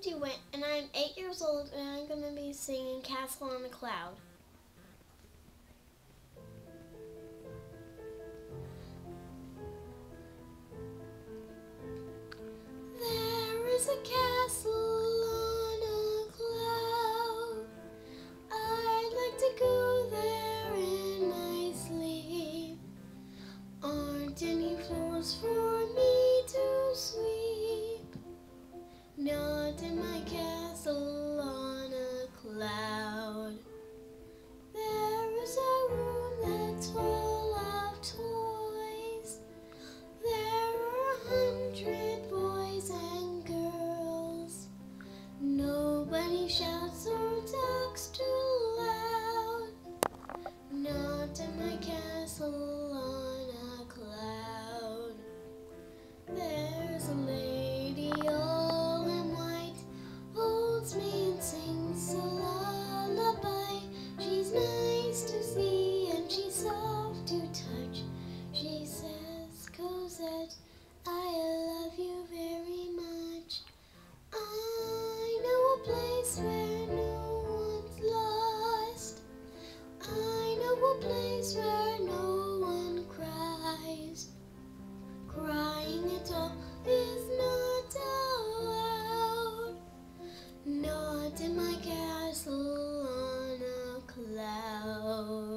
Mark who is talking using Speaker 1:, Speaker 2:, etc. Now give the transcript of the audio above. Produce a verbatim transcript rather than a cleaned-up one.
Speaker 1: Duet, and I'm eight years old, and I'm going to be singing Castle on a Cloud. There is a castle on a cloud. I'd like to go there in my sleep. Aren't any floors for me to sweep? Not in my castle on a cloud. There is a room that's full of toys. There are a hundred boys and girls. Nobody shouts or talks too loud. Not in my castle on a cloud. There's a lady all in white, holds me and sings a lullaby. She's nice to see and she's soft to touch. She says, Cosette, I love you very much. I know a place where no one's lost. I know a place where no one cries. Crying at all is not allowed. Not in my castle on a cloud.